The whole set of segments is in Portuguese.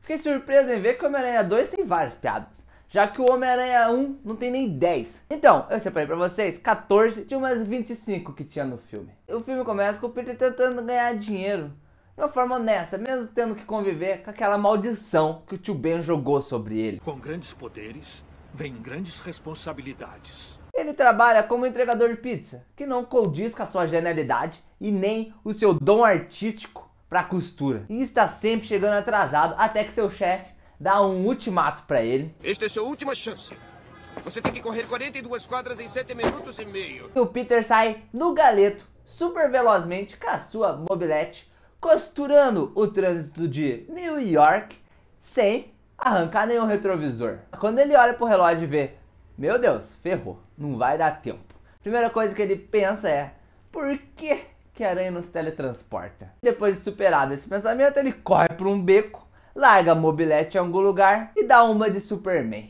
Fiquei surpreso em ver que o Homem-Aranha 2 tem várias piadas, já que o Homem-Aranha 1 não tem nem 10. Então, eu separei pra vocês 14 de umas 25 que tinha no filme. O filme começa com o Peter tentando ganhar dinheiro de uma forma honesta, mesmo tendo que conviver com aquela maldição que o tio Ben jogou sobre ele. Com grandes poderes, vem grandes responsabilidades. Ele trabalha como entregador de pizza, que não condiz com a sua genialidade e nem o seu dom artístico para costura. E está sempre chegando atrasado até que seu chefe dá um ultimato para ele. Esta é sua última chance. Você tem que correr 42 quadras em 7 minutos e meio. E o Peter sai no galeto, super velozmente, com a sua mobilete, costurando o trânsito de New York sem arrancar nenhum retrovisor. Quando ele olha pro relógio e vê, meu Deus, ferrou, não vai dar tempo. Primeira coisa que ele pensa é, por que a aranha não se teletransporta? Depois de superado esse pensamento, ele corre para um beco, larga a mobilete em algum lugar e dá uma de Superman.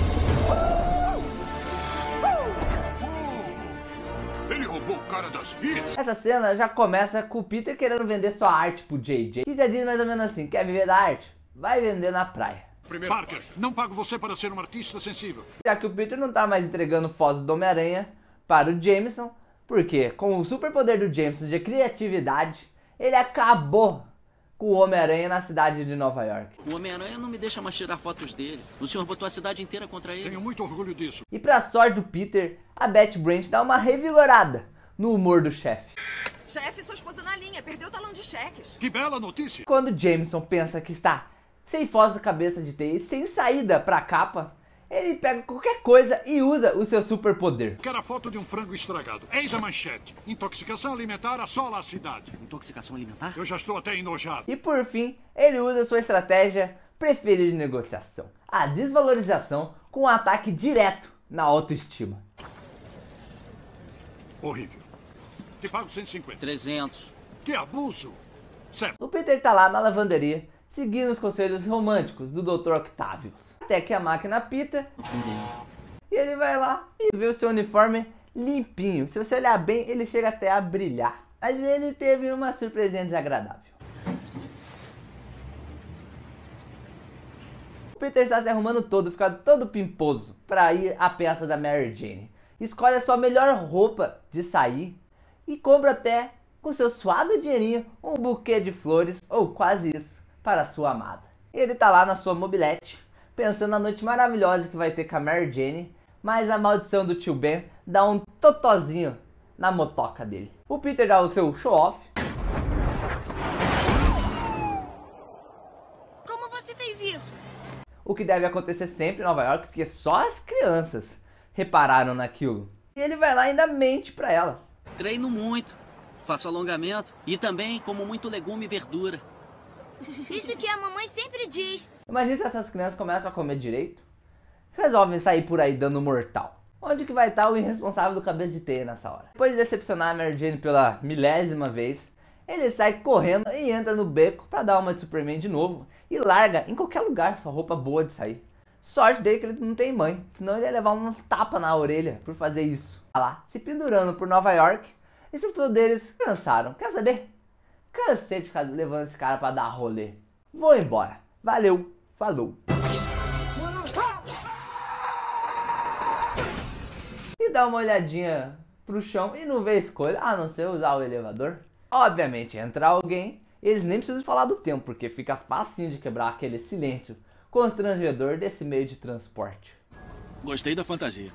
Ele roubou o cara das pizzas. Essa cena já começa com o Peter querendo vender sua arte pro JJ, que já diz mais ou menos assim, quer viver da arte? Vai vender na praia. Parker, não pago você para ser um artista sensível. Já que o Peter não tá mais entregando fotos do Homem-Aranha para o Jameson, porque com o superpoder do Jameson de criatividade, ele acabou com o Homem-Aranha na cidade de Nova York. O Homem-Aranha não me deixa mais tirar fotos dele. O senhor botou a cidade inteira contra ele. Tenho muito orgulho disso. E pra sorte do Peter, a Betty Brant dá uma revigorada no humor do chefe. Chefe, sua esposa na linha, perdeu o talão de cheques. Que bela notícia. Quando Jameson pensa que está sem foz da cabeça de ter e sem saída pra capa, ele pega qualquer coisa e usa o seu superpoder. Quero a foto de um frango estragado. Eis a manchete. Intoxicação alimentar assola a cidade. Intoxicação alimentar? Eu já estou até enojado. E por fim, ele usa sua estratégia preferida de negociação, a desvalorização com um ataque direto na autoestima. Horrível. Te pago 150. 300. Que abuso. Certo. O Peter tá lá na lavanderia, seguindo os conselhos românticos do Dr. Octavius. Até que a máquina apita e ele vai lá e vê o seu uniforme limpinho. Se você olhar bem, ele chega até a brilhar. Mas ele teve uma surpresinha desagradável. O Peter está se arrumando todo, ficando todo pimposo para ir à peça da Mary Jane. Escolhe a sua melhor roupa de sair e compra até, com seu suado dinheirinho, um buquê de flores, ou quase isso, para sua amada. Ele tá lá na sua mobilete, pensando na noite maravilhosa que vai ter com a Mary Jane, mas a maldição do tio Ben dá um totozinho na motoca dele. O Peter dá o seu show-off. Como você fez isso? O que deve acontecer sempre em Nova York, porque só as crianças repararam naquilo. E ele vai lá e ainda mente pra elas. Treino muito, faço alongamento e também como muito legume e verdura. Isso que a mamãe sempre diz. Imagina se essas crianças começam a comer direito, resolvem sair por aí dando mortal. Onde que vai estar o irresponsável do cabeça de teia nessa hora? Depois de decepcionar a Mary Jane pela milésima vez, ele sai correndo e entra no beco pra dar uma de Superman de novo e larga em qualquer lugar sua roupa boa de sair. Sorte dele que ele não tem mãe, senão ele ia levar um tapa na orelha por fazer isso. Tá lá, se pendurando por Nova York, e se todos eles cansaram. Quer saber? Cansei de ficar levando esse cara pra dar rolê. Vou embora. Valeu, falou. E dá uma olhadinha pro chão e não vê escolha, a não ser usar o elevador. Obviamente, entrar alguém, eles nem precisam falar do tempo, porque fica facinho de quebrar aquele silêncio constrangedor desse meio de transporte. Gostei da fantasia.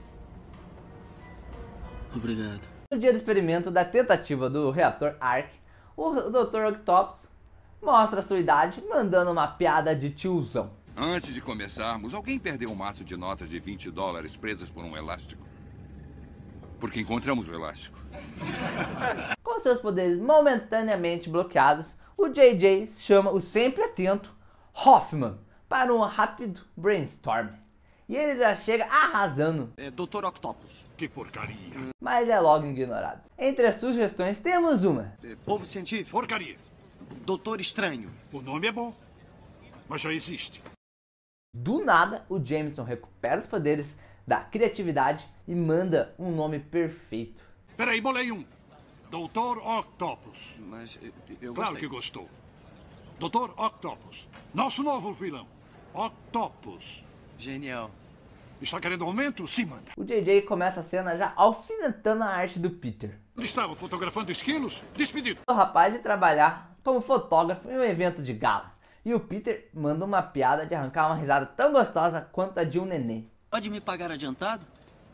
Obrigado. No dia do experimento da tentativa do reator Ark, o Dr. Octopus mostra sua idade mandando uma piada de tiozão. Antes de começarmos, alguém perdeu um maço de notas de $20 presas por um elástico? Porque encontramos o elástico. Com seus poderes momentaneamente bloqueados, o JJ chama o sempre atento Hoffman para um rápido brainstorm. E ele já chega arrasando. Dr. Octopus. Que porcaria. Mas é logo ignorado. Entre as sugestões temos uma. Povo científico. Porcaria. Doutor Estranho. O nome é bom, mas já existe. Do nada, o Jameson recupera os poderes da criatividade e manda um nome perfeito. Peraí, bolei um. Dr. Octopus. Mas eu Claro gostei. que gostou. Dr. Octopus. Nosso novo vilão. Octopus. Genial. Está querendo aumento? Se manda. O JJ começa a cena já alfinetando a arte do Peter. Onde estava fotografando esquilos? Despedido. O rapaz ia trabalhar como fotógrafo em um evento de gala. E o Peter manda uma piada de arrancar uma risada tão gostosa quanto a de um neném. Pode me pagar adiantado?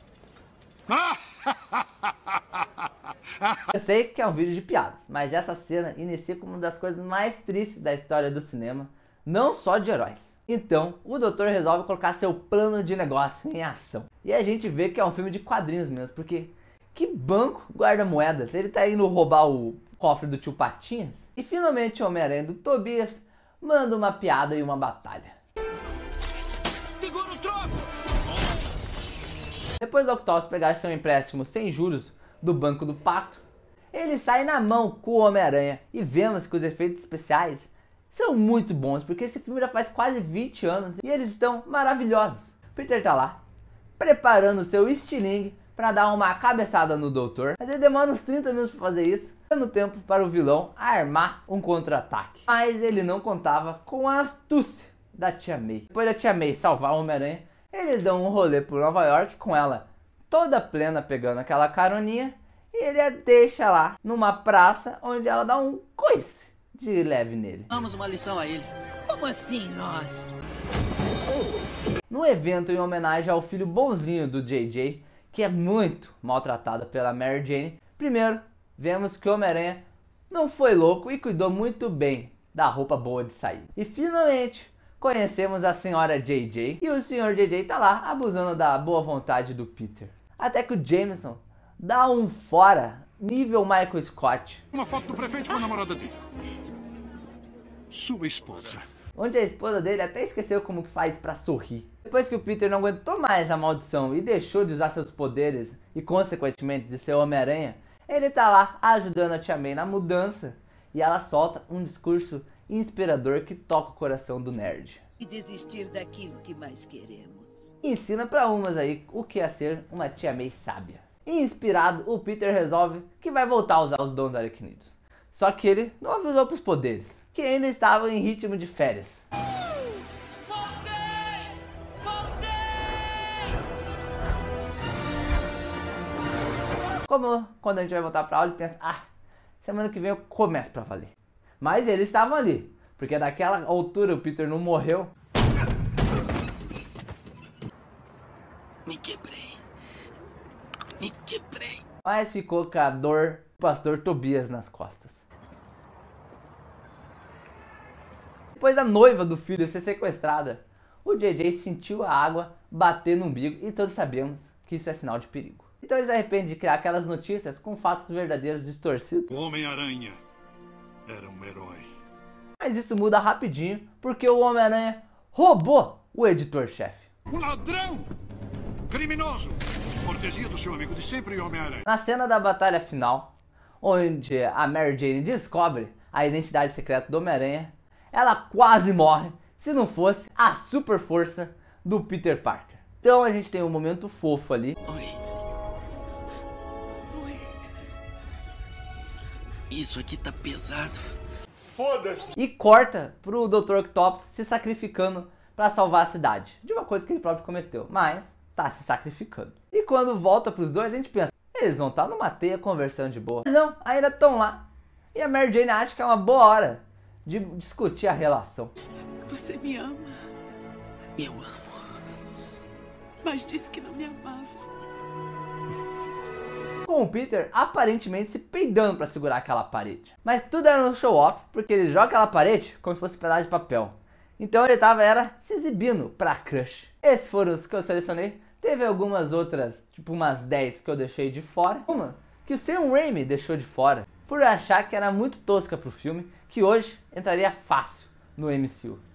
Eu sei que é um vídeo de piadas, mas essa cena inicia como uma das coisas mais tristes da história do cinema, não só de heróis. Então, o doutor resolve colocar seu plano de negócio em ação. E a gente vê que é um filme de quadrinhos mesmo, porque que banco guarda moedas? Ele tá indo roubar o cofre do tio Patinhas? E finalmente o Homem-Aranha do Tobias manda uma piada e uma batalha. Segura o troco! Depois do Octopus pegar seu empréstimo sem juros do Banco do Pacto, ele sai na mão com o Homem-Aranha e vemos que os efeitos especiais são muito bons, porque esse filme já faz quase 20 anos e eles estão maravilhosos. Peter tá lá, preparando o seu estilingue para dar uma cabeçada no doutor, mas ele demora uns 30 minutos para fazer isso, dando tempo para o vilão armar um contra-ataque. Mas ele não contava com a astúcia da Tia May. Depois da Tia May salvar o Homem-Aranha, eles dão um rolê por Nova York com ela toda plena pegando aquela caroninha e ele a deixa lá numa praça onde ela dá um coice de leve nele. Damos uma lição a ele. Como assim, nós? No evento em homenagem ao filho bonzinho do JJ, que é muito maltratado pela Mary Jane, primeiro vemos que o Homem-Aranha não foi louco e cuidou muito bem da roupa boa de sair. E finalmente conhecemos a senhora JJ e o senhor JJ tá lá abusando da boa vontade do Peter. Até que o Jameson dá um fora nível Michael Scott. Uma foto do prefeito com a namorada dele. Sua esposa. Onde a esposa dele até esqueceu como que faz pra sorrir. Depois que o Peter não aguentou mais a maldição e deixou de usar seus poderes e consequentemente de ser Homem-Aranha, ele tá lá ajudando a Tia May na mudança e ela solta um discurso inspirador que toca o coração do nerd. E desistir daquilo que mais queremos. E ensina pra umas aí o que é ser uma Tia May sábia. E inspirado, o Peter resolve que vai voltar a usar os dons aracnídeos. Só que ele não avisou pros poderes, que ainda estavam em ritmo de férias. Como quando a gente vai voltar pra aula e pensa, semana que vem eu começo pra valer. Mas eles estavam ali, porque daquela altura o Peter não morreu. Me quebrei. Me quebrei. Mas ficou com a dor do pastor Tobias nas costas. Depois da noiva do filho ser sequestrada, o JJ sentiu a água bater no umbigo e todos sabemos que isso é sinal de perigo. Então ele se arrepende de criar aquelas notícias com fatos verdadeiros distorcidos. O Homem-Aranha era um herói. Mas isso muda rapidinho, porque o Homem-Aranha roubou o editor-chefe. Um ladrão! Criminoso! Cortesia do seu amigo de sempre e Homem-Aranha. Na cena da batalha final, onde a Mary Jane descobre a identidade secreta do Homem-Aranha, ela quase morre se não fosse a super força do Peter Parker. Então a gente tem um momento fofo ali. Oi. Isso aqui tá pesado. Foda-se! E corta pro Dr. Octopus se sacrificando para salvar a cidade. De uma coisa que ele próprio cometeu, mas tá se sacrificando. E quando volta pros dois, a gente pensa, eles vão estar numa teia conversando de boa. Mas não, ainda estão lá. E a Mary Jane acha que é uma boa hora de discutir a relação. Você me ama, Eu amo. mas disse que não me amava. Com o Peter aparentemente se peidando para segurar aquela parede. Mas tudo era um show off, porque ele joga aquela parede como se fosse um pedaço de papel. Então ele tava se exibindo pra crush. Esses foram os que eu selecionei. Teve algumas outras, tipo umas 10 que eu deixei de fora. Uma que o Sam Raimi deixou de fora, por achar que era muito tosca pro filme, que hoje entraria fácil no MCU.